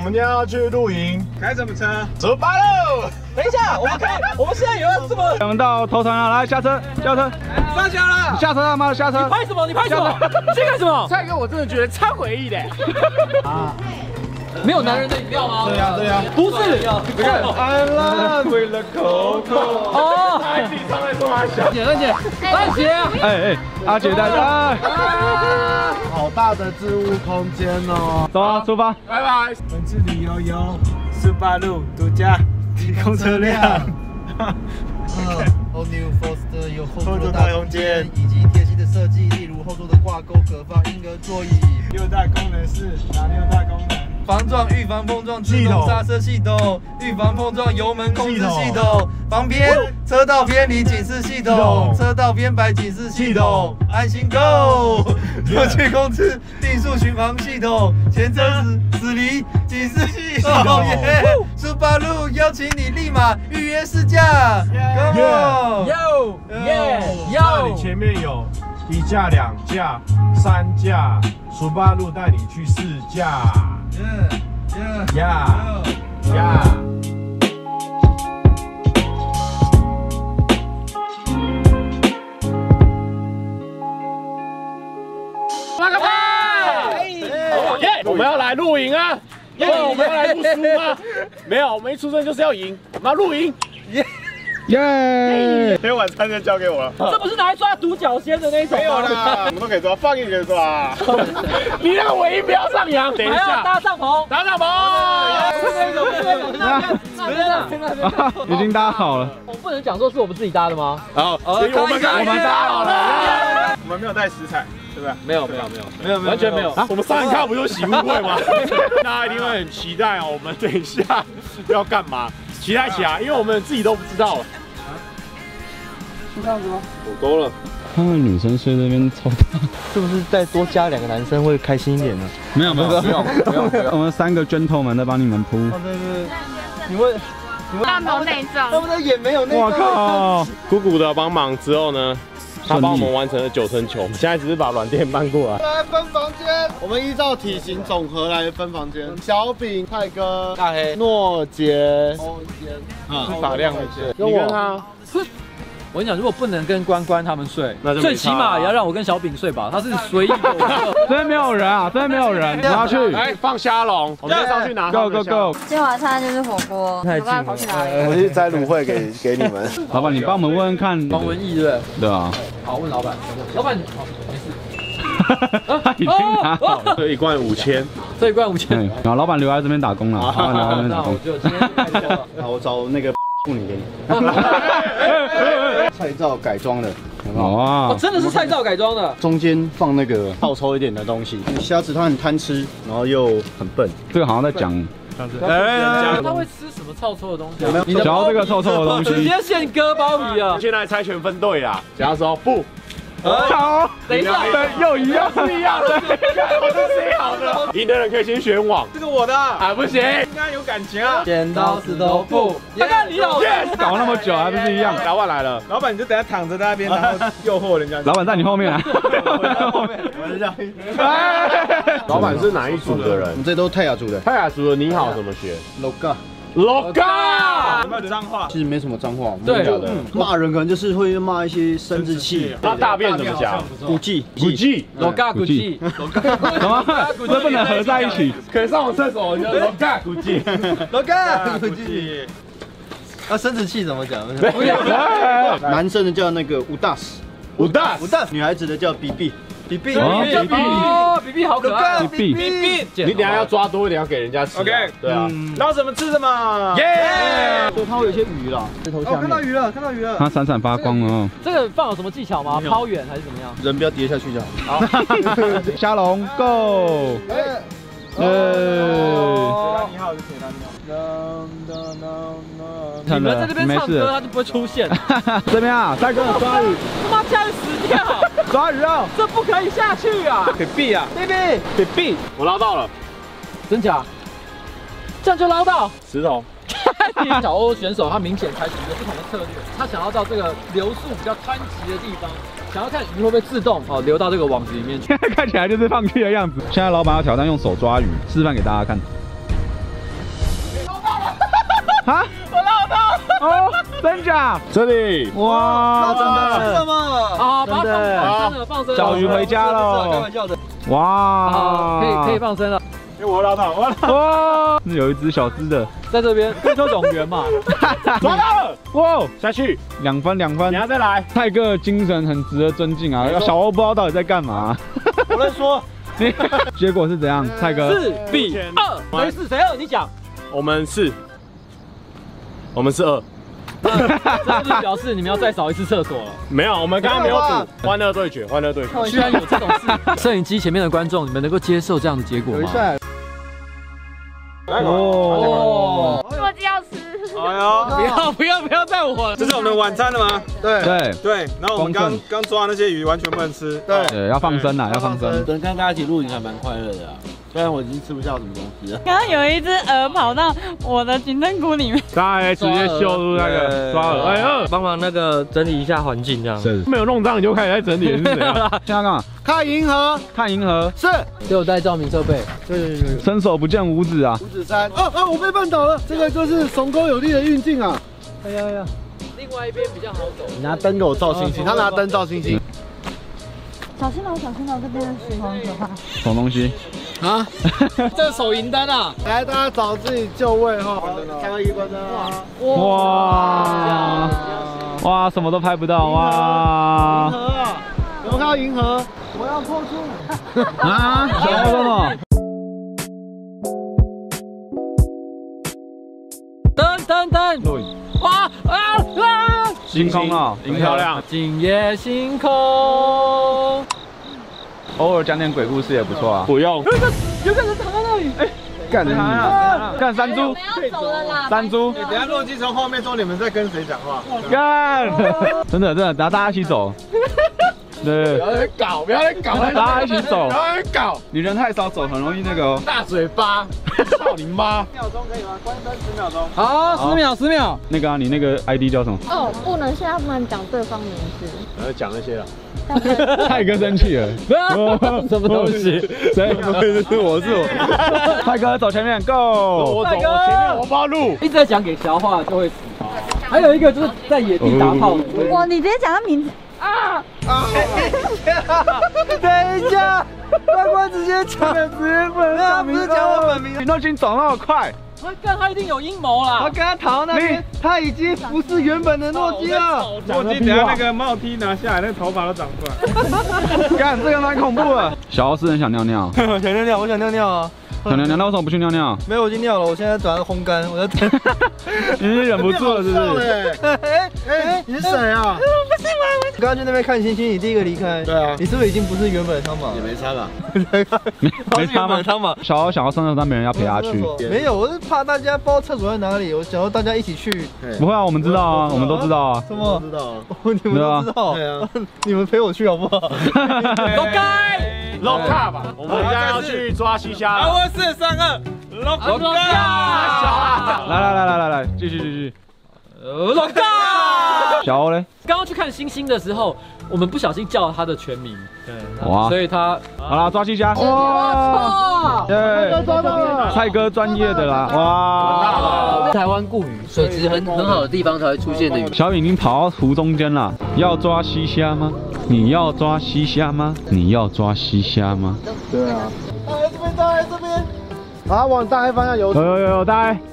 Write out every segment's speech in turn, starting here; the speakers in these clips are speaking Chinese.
们今天要去露营， 开什么车？ 出发喽！ 等一下，我们现在有要这么？ 等到头船了，来下车，下车， 上桥了， 下车了吗？下车。 你拍什么？你拍什么？你在干什么？ 蔡哥，我真的觉得超诡异的。 啊，没有男人的饮料吗？ 对呀对呀， 不是， I love with the coco。 哦， 自己唱在说他小。 姐，大姐啊！ 哎，阿姐带哎， 好大的置物空间哦。 走啊，出发。 拜拜。本次旅游由18路独家提供车辆。 All New Forester 有后座的大空间以及贴心的设计，例如后座的挂钩可放婴儿座椅。 6大功能是哪6大功能？ 防撞、预防碰撞自动刹车系统，预防碰撞油门控制系统，防偏车道偏离警示系统，车道编排警示系统，安心 Go， 过去控制定速巡航系统，前车驶离警示系统。18路邀请你立马预约试驾 ，Come on， 那你前面有1架、2架、3架，18路带你去试驾。呀。 拉个派！我们要来露营啊！我们要来录书吗？没有，我们一出生就是要赢，我们要露营。 耶！ 今天晚餐就交给我了。 这不是拿来抓独角仙的那一种吗？ 没有啦，什么都可以抓，放也可以抓。 你让尾音不要上扬，等一还要下搭帐篷， 搭帐篷。 已经搭好了。 我们不能讲说是我们自己搭的吗？ 好，我们搭好了。 我们没有带食材，对不对？ 没有，完全没有。 我们上一卡不就喜互会吗？大家一定会很期待哦，我们等一下要干嘛？期待起来，因为我们自己都不知道了。 是这样子吗？ 我勾了。 他们女生睡那边超大， 是不是再多加2个男生会开心一点呢？ 没有，我们3个 gentleman 在帮你们铺。 对，你们大头内脏， 他们的眼没有那个。 我靠！ 姑姑的帮忙之后呢，他帮我们完成了9层球，现在只是把软垫搬过来。 来分房间，我们依照体型总和来分房间。小饼、泰哥、 大黑、 诺杰、 欧间， 是打量的，你跟他。 我跟你讲，如果不能跟关关他们睡， 那就最起码也要让我跟小饼睡吧。他是随意的。 这边没有人啊，这边没有人，你要去。 来放虾笼，我们再上去拿。 Go go go！ 今天晚餐就是火锅，我刚才跑去哪里？ 我去摘芦荟给你们。 老板，你帮我们问问看。 王文义对不对？ 对啊。 好，问老板。老板，好，没事。 他已经拿好了。 这一罐5000， 这一罐5000。 然后老板留在这边打工了，老板留在这边打那我工。 就今天太多了。 好，我找那个妇女给你。菜照改装的，有没有？ 哇哦，，真的是菜照改装的。 中间放那个泡抽一点的东西。虾子它很贪吃，然后又很笨。 这个好像在讲， 他会吃什么臭臭的东西？你想要这个臭臭的东直西。 接现割包皮啊！ 现在猜拳分队啦。假如说不， 好， 等一下， 又一样， 不一样的，我是谁好的？赢的人可以先选网， 这个我的， 啊不行， 应该有感情啊。 剪刀石头布。 看看你老搞那么久还不是一样？ 老板来了， 老板，你就等下躺着在那边，然后诱惑人家。 老板在你后面啊。 我是这样。 老板是哪一组的人我？们这都泰雅族的。 泰雅族的你好怎么学 Loga， ？Loga， 有没有脏话？其实没什么脏话， 对的。 骂人可能就是会骂一些生殖器。 那大便怎么讲？ 古迹， 古迹， 老嘎古迹， 什么？这不能合在一起。 可以上我厕所，就 Loga 古迹。 Loga，古迹。 那生殖器怎么讲？ 男生的叫那个乌大斯， 武大， 女孩子的叫 BB。 比比哦，比比好可爱。 比比， 你等下要抓多一点，要给人家吃。OK，对啊。 捞什么吃什么。耶！所以它会有一些鱼啦，石头下面。看到鱼了，看到鱼了。 它闪闪发光哦。 这个放有什么技巧吗？抛远还是怎么样？ 人不要跌下去就好。 虾龙 Go！ 你好，是谁？ 你们在这边唱歌，他就不会出现。 这边啊，大哥抓鱼， 他妈下去死掉！ 抓鱼哦， 这不可以下去啊！ 给避啊， 比比， 我捞到了真假？这样就捞到石头。 小欧选手他明显采取一个不同的策略，他想要到这个流速比较湍急的地方，想要看鱼会不会自动流到这个网子里面去。 看起来就是放弃的样子。现在老板要挑战用手抓鱼，示范给大家看。 啊？ 我捞到！ 哦，真假？ 这里哇，真的！ 什么？ 啊，把它放生了， 小鱼回家开喽！ 玩笑的。 哇， 可以放生了。 因为我捞到，我捞到， 哇，有一只小只的， 在这边非洲蠑螈嘛， 抓到了！ 哇， 下去， 2分2分你。要再来。 泰哥的精神很值得尊敬啊！小欧不知道到底在干嘛。 我在说， 结果是怎样？泰哥 4比2，谁是谁2？你讲。 我们是2， 这就表示你们要再扫一次厕所了。 没有，我们刚刚没有赌，欢乐对决，欢乐对决。 居然有这种事！摄影机前面的观众，你们能够接受这样的结果吗？ 哦， 我就要吃。 哎呦， 不要再我了！ 这是我们的晚餐了吗？ 对对，然后我们刚抓那些鱼完全不能吃。对， 对，要放生啦，要放生。 跟大家一起露营还蛮快乐的啊，虽然我已经吃不下什么东西了。 刚刚有一只鹅跑到我的金针菇里面， 大家直接秀出那个抓耳，哎呀， 帮忙那个整理一下环境，这样。 是。 没有弄脏你就开始在整理，是怎样？ 现在干嘛？ 看银河， 看银河， 是。 给我带照明设备。 对， 伸手不见五指啊！ 五指山。我被绊倒了，这个就是耸钩有力的运镜啊。 哎呀，另外一边比较好走。 你拿灯给我照星星，他拿灯照星星。 小心哦，小心哦，这边的石头很可怕。 什么东西？ 啊，这手银灯啊！ 来，大家找自己就位哈。开个关灯啊！ 哇，什么都拍不到哇！ 银河啊！有没有看到银河？我要破处。 啊，小欧什么？ 灯！ 录影。 哇啊！ 星空啊， 很漂亮。 今夜星空。 偶尔讲点鬼故事也不错啊。 不用。 有个人躺在那里。哎， 干山猪， 我们要走了啦。 山猪， 等下录机从后面说你们在跟谁讲话。 干！真的，然后大家一起走。对， 不要再搞，不要再搞， 大家一起走。 不要再搞， 你人太少，走很容易那个哦。 大嘴巴，操你妈 10秒钟可以吗？关灯10秒钟。 好，10秒。 那个啊，你那个 ID 叫什么？ 哦，不能，现在不能讲对方名字。 然后讲那些了。 泰哥生气了。 什么东西？ 谁？是我。泰哥走前面 ，Go！ 我前面我帮路。 一直在讲给小话就会死。还有一个就是在野地打炮。 哇，你直接讲他名字啊！ 等一下，关关直接讲，他不是讲我本名。 你都已经走那么快， 干他一定有阴谋啦！ 他跟他逃那边，他已经不是原本的诺基了。 诺基等下那个帽 T 拿下来，那个头发都长出来。 干这个蛮恐怖的。小欧是很想尿尿， 我想尿尿，我想尿尿啊！ 想尿尿，那为什么不去尿尿？ 没有，我已经尿了，我现在把它烘干，我在等。 你是忍不住了是不是？ 你是谁啊？不是我。刚刚去那边看星星，你第一个离开。对啊。你是不是已经不是原本的汤马？也没差吧？ 没差吗？汤马。小欧想要上厕所，但没人要陪他去。 没有，我是怕大家不知道厕所在哪里，我想要大家一起去。 不会啊，我们知道啊，我们都知道啊。 什么？知道。你们都知道。对啊。你们陪我去好不好？ 都该。 老卡吧，我们现在要去抓西虾了。 4、3、2，老来，继续。 老大。 小欧嘞？ 刚刚去看星星的时候，我们不小心叫了他的全名，对， 哇， 所以他好啦，抓西虾。哇，耶，抓到了，蔡哥专业的啦，哇， 台湾固语， 水质很好的地方才会出现的鱼。 小雨已经跑到湖中间了，要抓西虾吗？你要抓西虾吗？你要抓西虾吗？ 对啊。大海这边，好，往大海方向游。 有大海。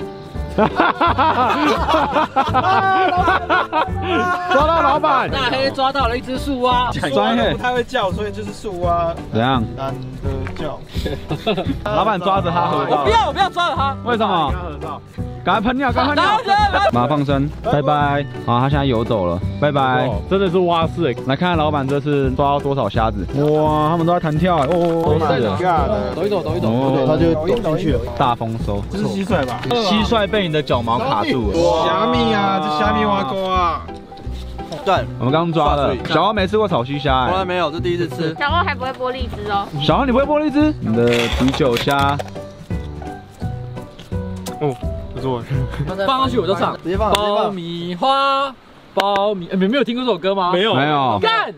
抓到老板！ 大黑抓到了一只树蛙， 专业不太会叫，所以就是树蛙。 怎样？ 懒得叫。 老板抓着他合照。 我不要抓着他。 为什么？赶快喷尿，赶快尿！马上放生，拜拜。好，他现在游走了，拜拜。 真的是蛙式哎！ 来看看老板这次抓到多少虾子。哇，他们都在弹跳，都是的。 抖一抖， 他就抖进去了。 大丰收。 这是蟋蟀吧？ 蟋蟀被你的脚毛卡住了。 虾米啊，这虾米挖沟啊！ 对， 我们刚刚抓了。小欧没吃过炒西虾， 从来没有，这第一次吃。 小欧还不会剥荔枝哦。 小欧你不会剥荔枝？你的啤酒虾。 哦，不错。 放上去我就唱。 直接放。 爆米花，爆米，没有听过这首歌吗？ 没有。 干。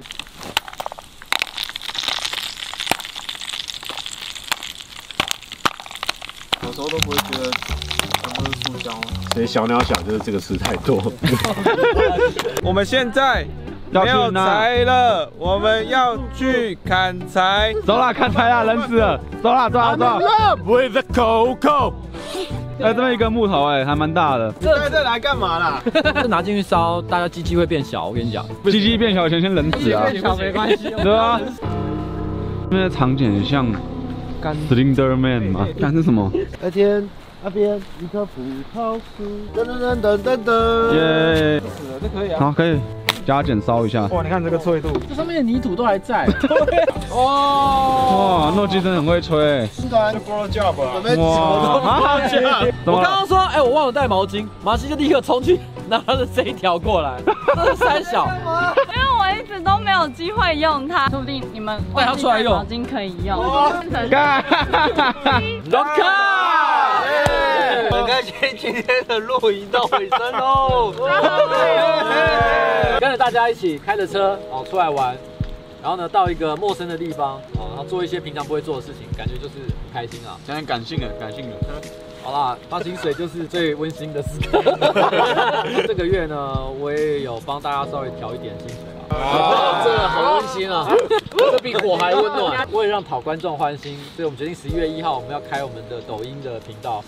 时候都不会觉得全部是塑胶吗？ 所以小鸟想就是这个吃太多。 我们现在没有柴了，我们要去砍柴。 走啦，砍柴啦，人死了，走啦，走啦，走啦。 With the coco。 哎，这边一根木头，哎，还蛮大的。 带这来干嘛啦？ 这拿进去烧，大家鸡鸡会变小。我跟你讲， 鸡鸡变小，先人死啊。 变小没关系。 对啊。这边的场景很像 Slender Man 嘛？看是什么？ 那天那边一棵葡萄树，噔噔噔噔噔噔。 耶！ 这可以啊。 好，可以加减烧一下。 哇，你看这个脆度， 这上面的泥土都还在。 哇，诺基真的很会吹。 是的，就 grow job 啊。 哇！ 我刚刚说，哎，我忘了带毛巾，马西就立刻冲去拿了这一条过来，这是三小。 因为我一直都没有机会用它，说不定你们带它出来用， 毛巾可以用。 干！ 龙卡！ 很开心今天的露营到尾声喽。 跟着大家一起开着车哦出来玩，然后呢到一个陌生的地方哦，然后做一些平常不会做的事情，感觉就是很开心啊。 现在感性了，感性了。 好啦，发薪水就是最温馨的时刻。这个月呢，我也有帮大家稍微调一点薪水啊。这个好温馨啊，这比火还温暖。为了让讨观众欢心，所以我们决定11月1号我们要开我们的抖音的频道。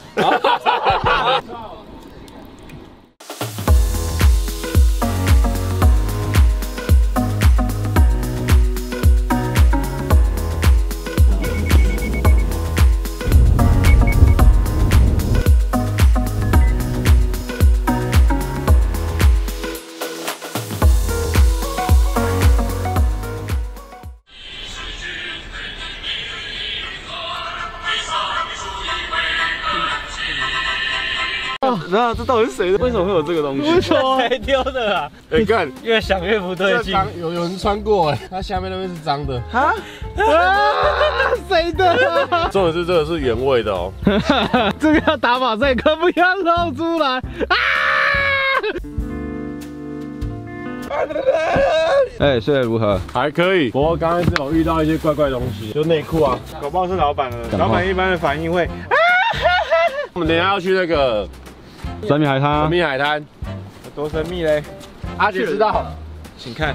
那这到底是谁的？为什么会有这个东西？谁丢的啊？ 哎干， 越想越不对劲。 有人穿过哎，它下面那边是脏的。 啊？谁的？ 重点是这个是原味的哦。 这个要打马赛克，不要露出来啊！哎，睡得如何？ 还可以，不过刚刚是有遇到一些怪怪东西，就内裤啊，搞不好是老板的。老板一般的反应会，我们等一下要去那个神秘海滩。 神秘海滩， 有多神秘嘞？ 阿杰知道， 请看。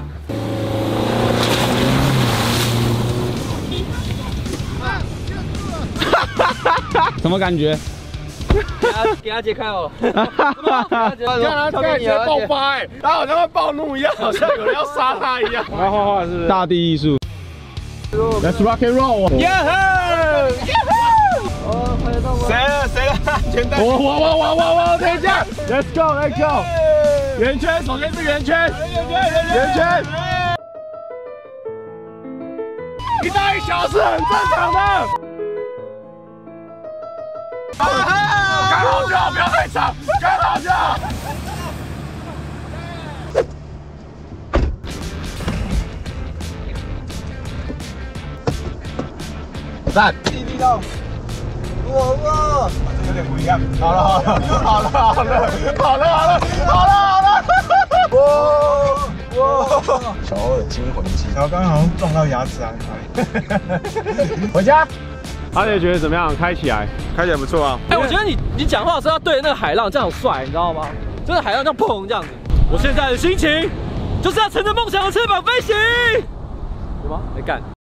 什么感觉？ 给阿杰看哦。 看他直接爆发哎，他好像会暴怒一样，好像有人要杀他一样。 我要画画是不是？ 大地艺术。Let's rock and roll！ 耶呵！谁了？谁了？全带。 我，等一下 ，Let's go，Let's go！ 圆圈，首先是圆圈，圆圈。一大一小是很正常的。刚好就好，不要太长，刚好就好。赞， 地道。哇，这有点不一样。好了，哇！小二惊魂记，小刚好像撞到牙齿啊！ 回家。阿杰觉得怎么样？开起来不错啊。 哎，我觉得你讲话的时候要对着那个海浪，这样很帅，你知道吗？就是海浪这样砰这样子。我现在的心情就是要乘着梦想的翅膀飞行，有吗？没干。